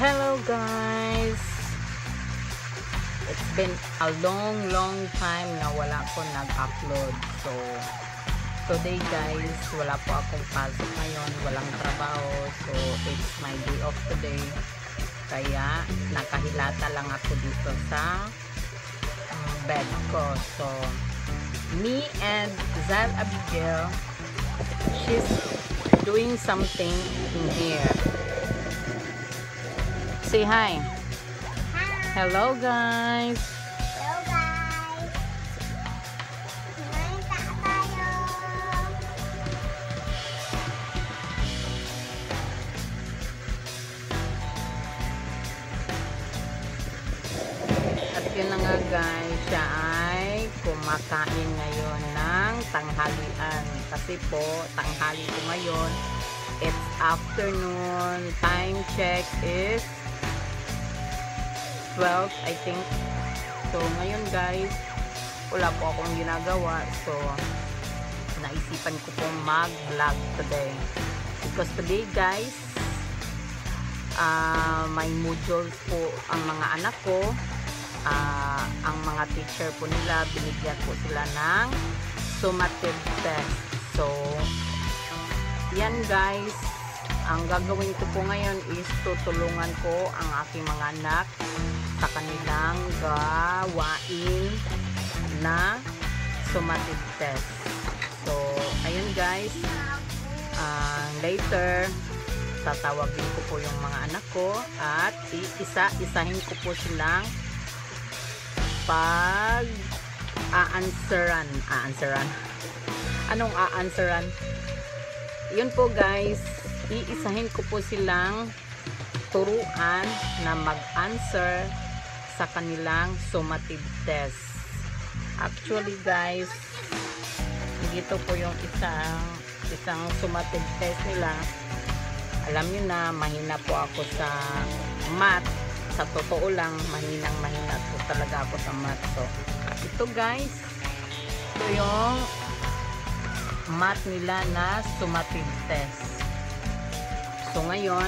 Hello guys! It's been a long time na wala ko nag-upload. So, today guys, wala po akong pasok ngayon. Walang trabaho. So, it's my day off today. Kaya, nakahilata lang ako dito sa bed ko. So, me and Zal Abigail, she's doing something in here. Say hi. Hi. Hello guys. Hello guys. Kumain tayo. At yun na nga guys, siya ay kumakain ngayon ng tanghalian. Kasi po, tanghali ko ngayon. It's afternoon. Time check is 12, I think. So, ngayon guys, wala po akong ginagawa. So, naisipan ko pong mag-vlog today. Because today guys, may modules po ang mga anak ko. Ang mga teacher po nila, binigyan po sila ng summative test. So, yan guys, ang gagawin ko po ngayon is tutulungan ko ang aking mga anak sa kanilang gawain na summative test. So, ayun guys, later tatawagin ko po yung mga anak ko at isa-isahin ko po silang pag a-answeran. Anong a-answeran? Yun po guys, iisahin ko po silang turuan na mag-answer sa kanilang summative test. Actually guys, dito po yung isang summative test nila. Alam nyo na, mahina po ako sa math. Sa totoo lang, mahina po talaga ako sa math. So, ito guys, ito yung math nila na summative test. So, ngayon,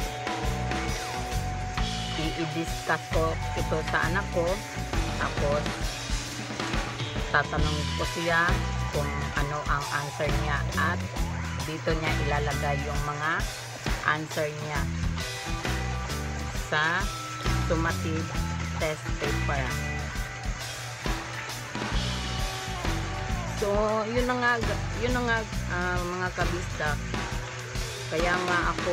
i-discuss ko ito sa anak ko. Tapos, tatanong ko siya kung ano ang answer niya. At dito niya ilalagay yung mga answer niya sa summative test paper. So, yun na nga mga kabista. Kaya nga ako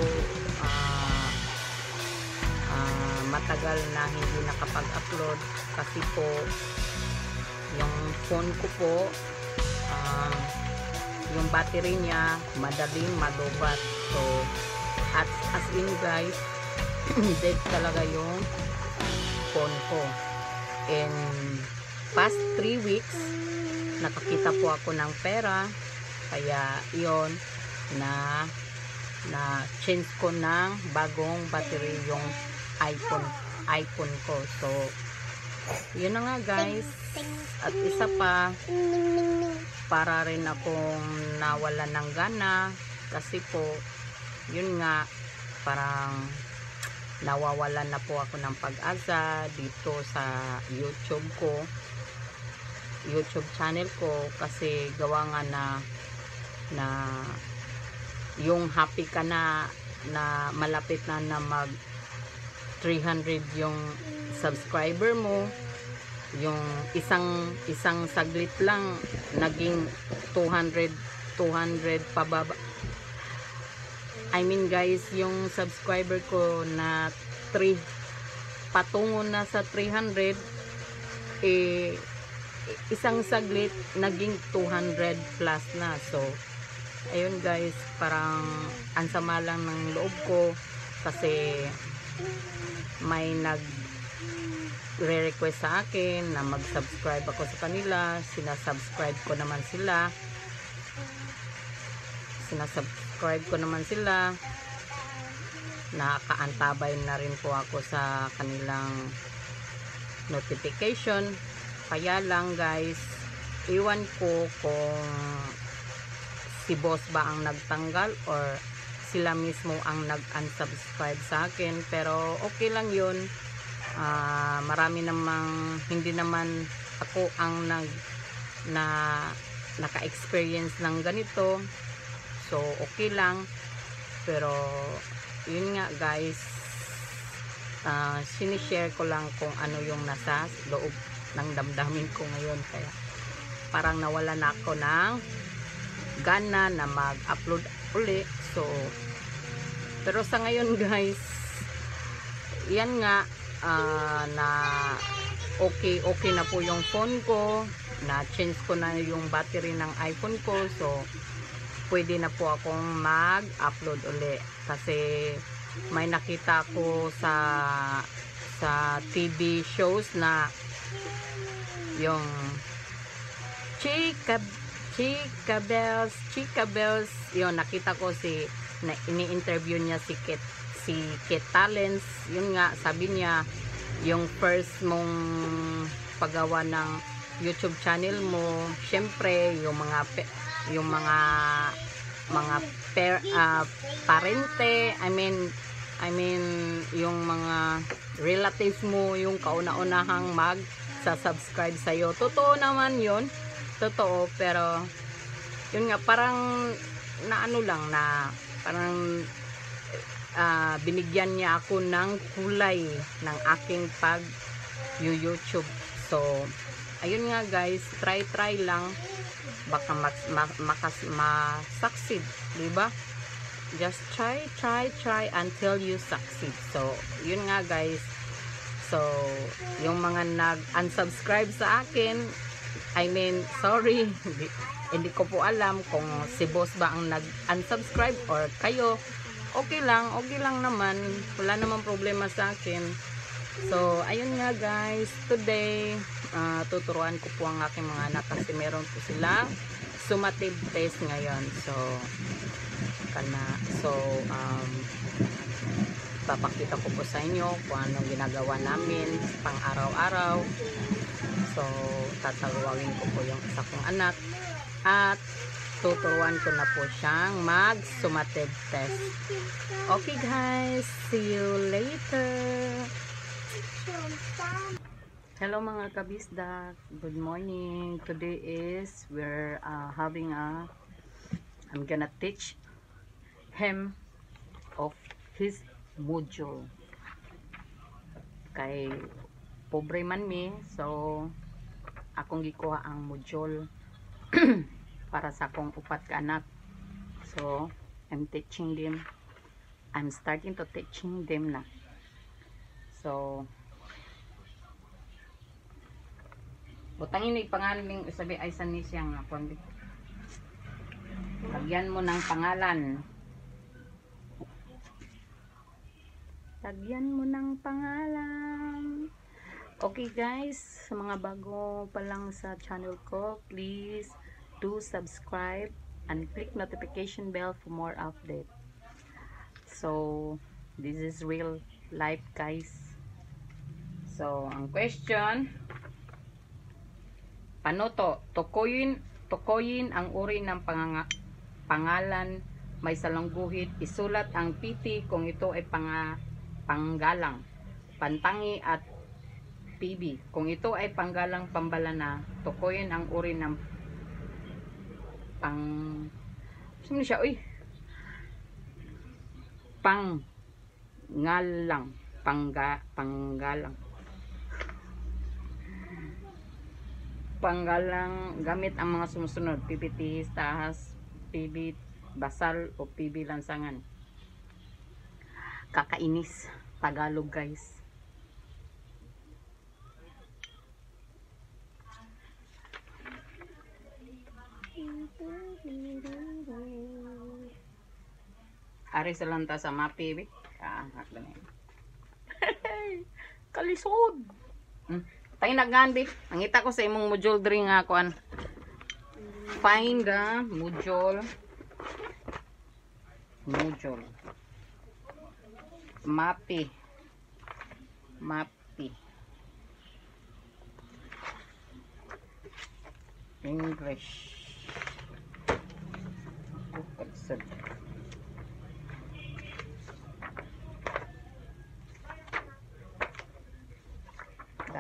matagal na hindi nakapag-upload kasi po yung phone ko po yung battery niya madaling malubat. So, as in guys, dead talaga yung phone ko. In past 3 weeks, nakakita po ako ng pera. Kaya yon na change ko ng bagong battery yung iPhone ko. So, yun na nga guys. At isa pa, para rin akong nawala ng gana kasi po, yun nga, parang nawawalan na po ako ng pag-asa dito sa YouTube channel ko kasi gawa nga na yung happy ka na malapit na mag 300 yung subscriber mo, yung isang saglit lang naging 200 pababa. I mean guys, yung subscriber ko na patungo na sa 300, isang saglit naging 200 plus na. So, ayun guys, parang ansama lang ng loob ko kasi may nag-request sa akin na mag-subscribe ako sa kanila. Sinasubscribe ko naman sila. Nakaantabay na rin po ako sa kanilang notification. Kaya lang guys, iwan ko kung si boss ba ang nagtanggal or sila mismo ang nag-unsubscribe sa akin, pero okay lang yun. Marami namang, hindi naman ako ang naka-experience ng ganito, so okay lang. Pero yun nga guys, sinishare ko lang kung ano yung nasa loob ng damdamin ko ngayon, kaya parang nawala na ako ng gana na mag-upload uli. So pero sa ngayon guys, yan nga, na okay na po yung phone ko, na change ko na yung battery ng iPhone ko, so pwede na po akong mag-upload uli. Kasi may nakita ko sa TV shows na yung Chika Bells, yun, nakita ko na ini-interview niya si Kit Talents. Yun nga, sabi niya, yung first mong paggawa ng YouTube channel mo, syempre yung mga parente, I mean yung mga relatives mo yung kauna-unahang mag-subscribe sa'yo. Totoo naman yun, totoo, pero yun nga, parang parang binigyan niya ako ng kulay ng aking pag-YouTube. So ayun nga guys, try lang, baka ma-succeed, diba? Just try until you succeed. So yun nga guys, so yung mga nag-unsubscribe sa akin, I mean sorry, hindi ko po alam kung si boss ba ang nag-unsubscribe or kayo. Okay lang naman, wala namang problema sa akin. So ayun nga guys, today tuturuan ko po ang aking mga anak kasi meron po sila summative test ngayon. So papakita ko po sa inyo kung anong ginagawa namin pang araw-araw. So tatawagin ko po yung isa kong anak at tuturuan ko na po siyang mag-summative test. Okay guys, see you later. Hello mga kabisdak, good morning. Today is we're having I'm gonna teach him of his module. Kay pobre man mi, so akong gikuha ang module para sa akong upat ka anak. So I'm starting to teaching them na. So butangin ni pangalan ng sabi ay san ni siya nga kundi. Lagyan mo ng pangalan. Lagyan mo ng pangalan. Okay guys, sa mga bago pa lang sa channel ko, please do subscribe and click notification bell for more update. So this is real life guys. So ang question, paano tukoyin ang uri ng pangalan may salangguhit. Isulat ang PT kung ito ay panggalang, pantangi at PB. Kung ito ay panggalang pambalana, tukoyin ang uri ng panggalang gamit ang mga sumusunod: PPT, tahas, PB, basal o PB lansangan. Kakainis Tagalog guys. Ari sa lanta sa mapi, kalisod. Tayo nagandi. Nangita ko sa imong module diri nga kuan. Find the module. Mapi. English. Kalisod.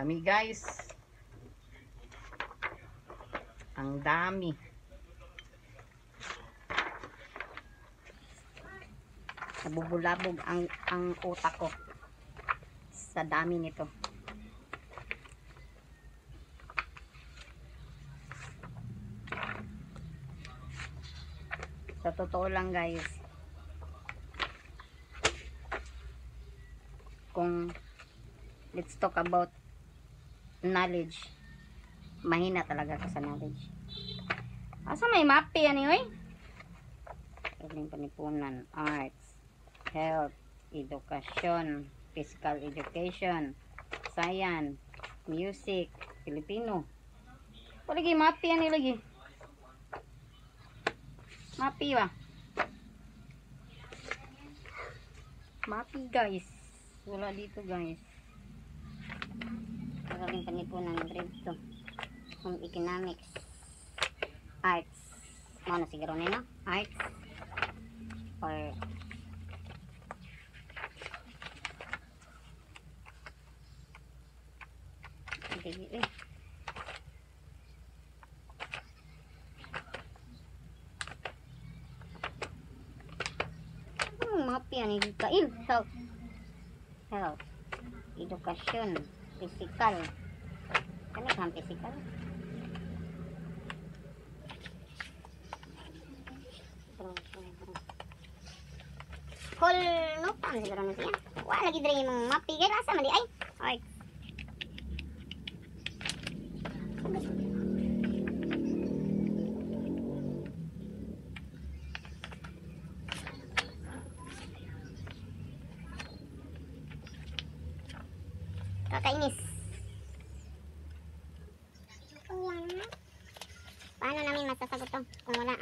Dami guys. Ang dami. Nabubulabog ang utak ko sa dami nito. Sa totoo lang guys, kung let's talk about knowledge, mahina talaga ako sa knowledge. Asa may mapi yan eh? Pwedeng panipunan, arts, health, edukasyon, physical education, science, music, Filipino. Lagi mapi yan lagi. Mapi ba? Mapi guys. Wala dito guys. Pagaling panipunan dito. Kung economics, arts, ano siguro nila? Arts or mapi yan kail. Health, edukasyon, physical. Ano kang physical? Whole no pan siguro na siya. Wala lagi diri mong mapi kay asa man di ay. Ay. Kakainis. Paano namin masasagot to kung wala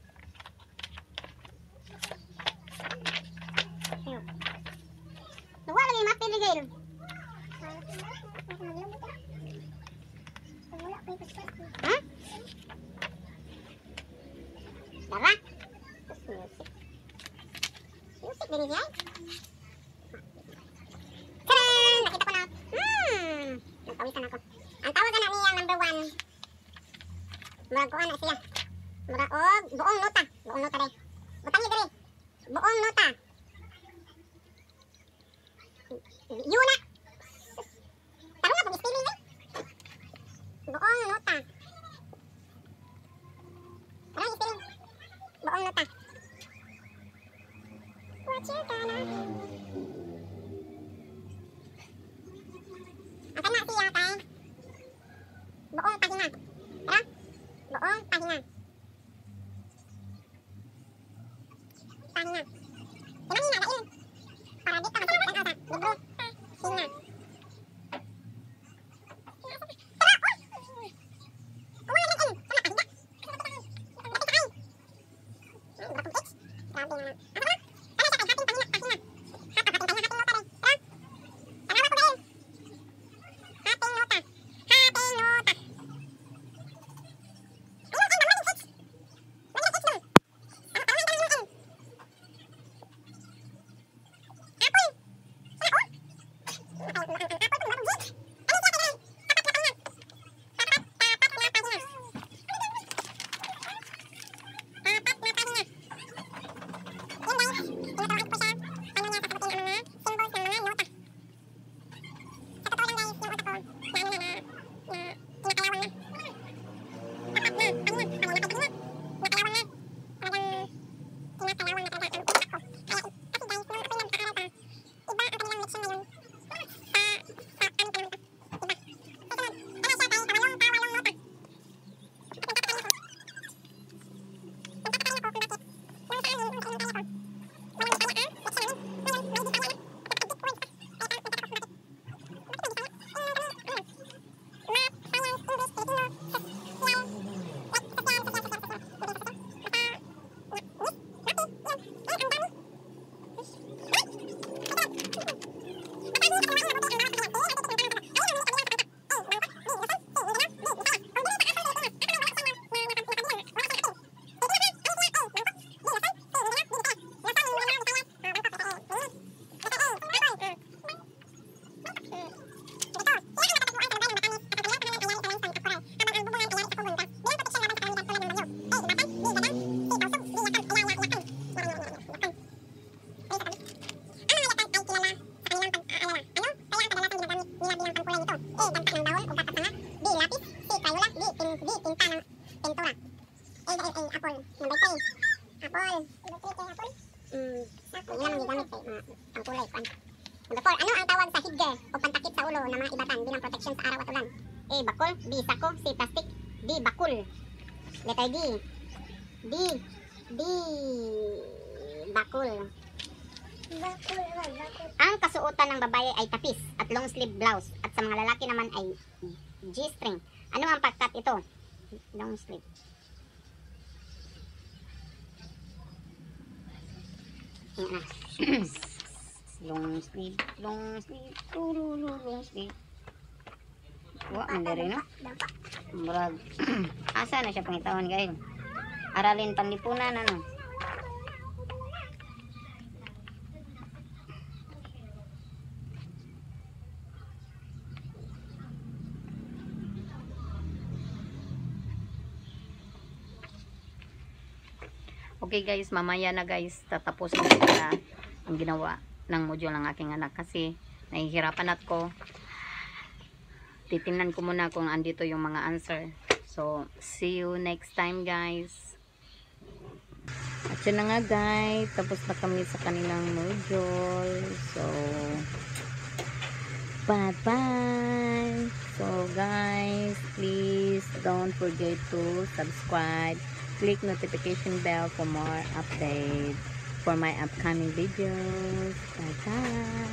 wala lagi mapi ligay. Ha? Dara? Music. Music din siya. Taran! Nakita ko na. Nagpawisan ako. Ang tawag na niya number 1. Murag ko na siya. Murag buong nota. Buong nota rin. Butangi diri. Buong nota. Yuna. Tarong na pag spelling eh. Buong nota. Tarong spelling. Buong nota. Watch your kana. Ang kana siya tay. Buong pahina. Tara. Buong pahina. Pahina. Kinangina kain. Para dito kasi ang ata. Libro. Sina. Dali, kuan. Number 4. Ano ang tawag sa headgear o pantakip sa ulo ng mga ibatan bilang protection sa araw at ulan? A. Bakol. B. Sako. C. Plastic. D. Bakul. Letter D. D. Bakul. Ang kasuotan ng babae ay tapis at long sleeve blouse at sa mga lalaki naman ay G-string. Ano ang pagkat ito? Long sleeve. Long sleeve, long sleeve, long sleeve. Wa, mandiri no? Murag. Asa na siya pangitawon guys? Aralin panlipunan ano? Okay guys, mamaya na guys, tatapusin ko na ang ginawa ng module ng aking anak kasi nahihirapan ako. Titingnan ko muna kung andito yung mga answer. So, see you next time guys. At yun na nga guys, tapos na kami sa kanilang module. So, bye bye. So guys, please don't forget to subscribe. Click notification bell for more updates for my upcoming videos. Bye bye.